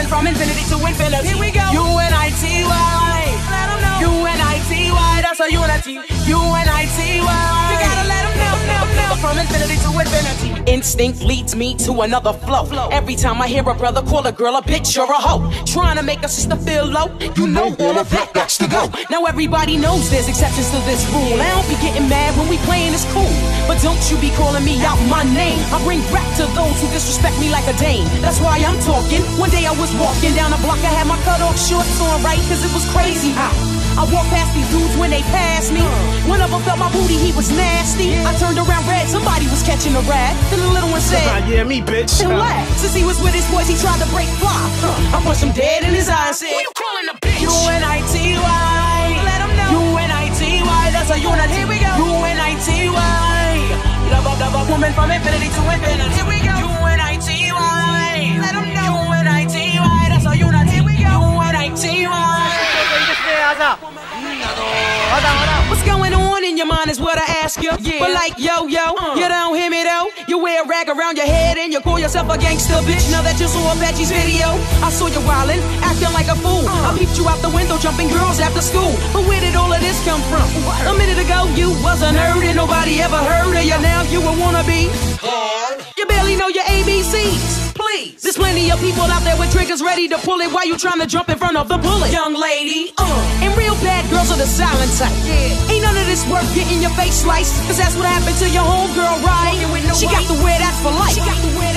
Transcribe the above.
woman from infinity to infinity. Here we go. UNITY. Let them know. UNITY. That's a unity. UNITY. You gotta let them know. From infinity to infinity. Instinct leads me to another flow. Every time I hear a brother call a girl a bitch or a hoe, trying to make a sister feel low, you know all of that got to go. Now everybody knows there's exceptions to this rule. I don't be getting mad when we playing this cool, but don't you be calling me out my name. I bring back to those who disrespect me like a dame. That's why I'm talking. One day I was walking down the block, I had my cut off shorts on, right? Cause it was crazy hot. I walked past these dudes when they passed me. One of them felt my booty, he was nasty. I turned around red, somebody was catching a rat. Then the little one said, yeah, me, bitch. And laughed. Since he was with his boys, he tried to break fly. I punched him dead in his eye and said, who you calling a bitch? UNITY. Let him know. UNITY. That's a unit. Here we go. UNITY. Love a woman from infinity to infinity. Here we go. UNITY. Let him know. UNITY. That's a unit. Here we go. UNITY. What's going on in your mind is what I ask you. But like, yo, you don't hear me though. You wear a rag around your head and you call yourself a gangster, bitch. Now that you saw Apache's video, I saw you wildin', acting like a fool. I peeped you out the window, jumping girls after school. But where did all of this come from? A minute ago, you wasn't heard and nobody ever heard of you. Now you a wannabe. You barely know your ABCs. Please. There's plenty of people out there with triggers ready to pull it while you trying to jump in front of the bullet. Young lady, and real bad girls are the silent type. Ain't none of this worth getting your face sliced, cause that's what happened to your homegirl, right? She got to wear that for life.